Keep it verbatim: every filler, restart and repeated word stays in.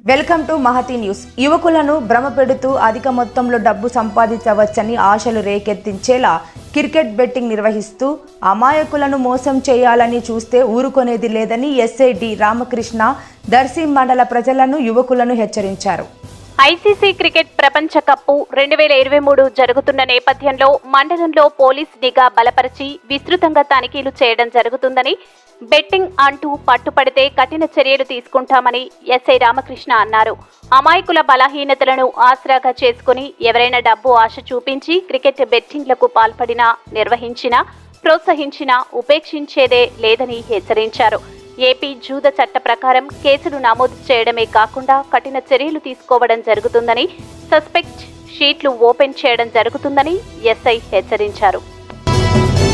Welcome to Mahathi news. యువకులను భ్రమపెడుతూ అధిక మొత్తంలో డబ్బు సంపాదించవచ్చని ఆశలు రేకెత్తించేలా క్రికెట్ బెట్టింగ్ నిర్వహిస్తూ అమాయకులను మోసం చేయాలని చూస్తే ఊరుకొనేది లేదని ఎస్ఐ డి రామకృష్ణ దర్శి మండల ప్రజలను యువకులను హెచ్చరించారు. ఐసీసీ క్రికెట్ ప్రపంచ కప్ రెండు వేల ఇరవై మూడు జరుగుతున్న నేపథ్యంలో మండలంలో పోలీస్ నిఘా బలపరిచి విస్తృతంగా తనిఖీలు చేయడం జరుగుతుందని, బెట్టింగ్ అంటూ పట్టుపడితే కఠిన చర్యలు తీసుకుంటామని ఎస్ఐ రామకృష్ణ అన్నారు. అమాయకుల బలహీనతలను ఆసరాగా చేసుకుని ఎవరైనా డబ్బు ఆశ చూపించి క్రికెట్ బెట్టింగ్లకు పాల్పడినా, నిర్వహించినా, ప్రోత్సహించినా ఉపేక్షించేదే లేదని హెచ్చరించారు. ఏపీ జూద చట్ట ప్రకారం కేసులు నమోదు చేయడమే కాకుండా కఠిన చర్యలు తీసుకోవడం జరుగుతుందని, సస్పెక్ట్ షీట్లు ఓపెన్ చేయడం జరుగుతుందని ఎస్ఐ హెచ్చరించారు.